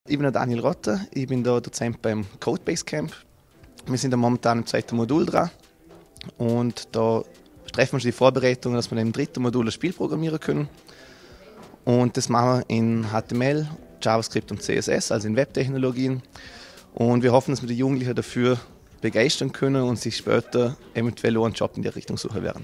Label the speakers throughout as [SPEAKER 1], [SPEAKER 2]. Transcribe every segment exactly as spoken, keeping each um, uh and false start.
[SPEAKER 1] Ich bin der Daniel Rotter, ich bin der Dozent beim Codebase Camp. Wir sind da momentan im zweiten Modul dran und da treffen wir schon die Vorbereitungen, dass wir im dritten Modul ein Spiel programmieren können. Und das machen wir in H T M L, JavaScript und C S S, also in Webtechnologien. Und wir hoffen, dass wir die Jugendlichen dafür begeistern können und sich später eventuell auch einen Job in der Richtung suchen werden.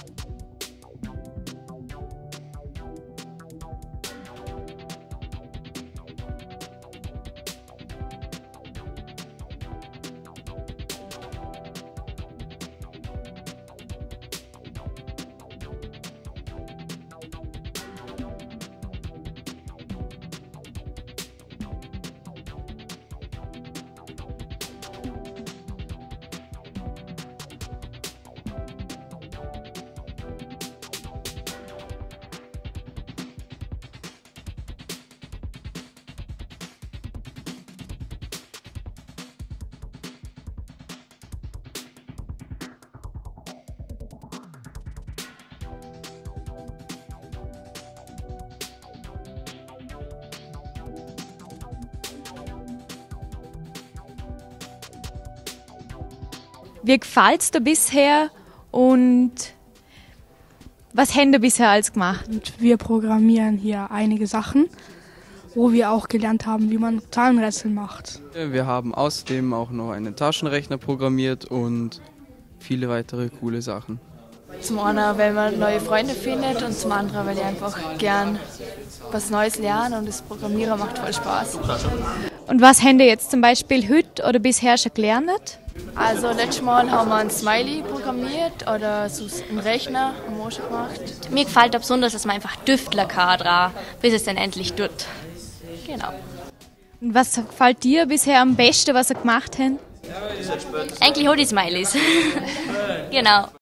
[SPEAKER 2] Wie gefällt es dir bisher und was haben wir bisher alles gemacht?
[SPEAKER 3] Wir programmieren hier einige Sachen, wo wir auch gelernt haben, wie man Zahlenrätsel macht.
[SPEAKER 4] Wir haben außerdem auch noch einen Taschenrechner programmiert und viele weitere coole Sachen.
[SPEAKER 5] Zum einen, weil man neue Freunde findet und zum anderen, weil ich einfach gern was Neues lerne und das Programmieren macht voll Spaß.
[SPEAKER 2] Und was haben wir jetzt zum Beispiel heute oder bisher schon gelernt?
[SPEAKER 5] Also letztes Mal haben wir ein Smiley programmiert oder so einen Rechner haben wir auch schon gemacht.
[SPEAKER 6] Mir gefällt besonders, dass man einfach Düftler kann dran, bis es dann endlich tut.
[SPEAKER 5] Genau.
[SPEAKER 2] Und was gefällt dir bisher am besten, was ihr gemacht habt?
[SPEAKER 6] Eigentlich auch die Smileys. Genau.